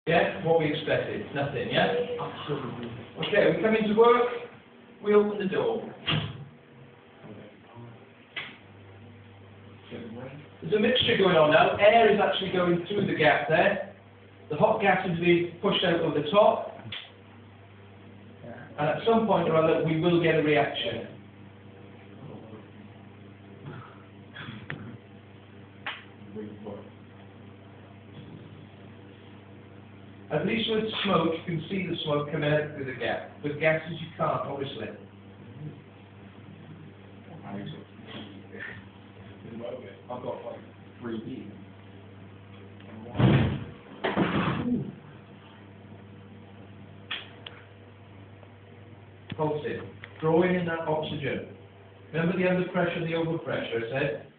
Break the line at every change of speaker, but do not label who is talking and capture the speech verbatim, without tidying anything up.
Yeah, what we expected. Nothing, yeah? Absolutely. Okay, we come into work, we open the door. There's a mixture going on now. Air is actually going through the gap there. The hot gas is being pushed out over the top. And at some point or other, we will get a reaction. At least with smoke, you can see the smoke coming out through the gap. With gases, you can't, obviously.
I've got like three D.
Pulse it. Drawing in that oxygen. Remember the under pressure and the over pressure, I said?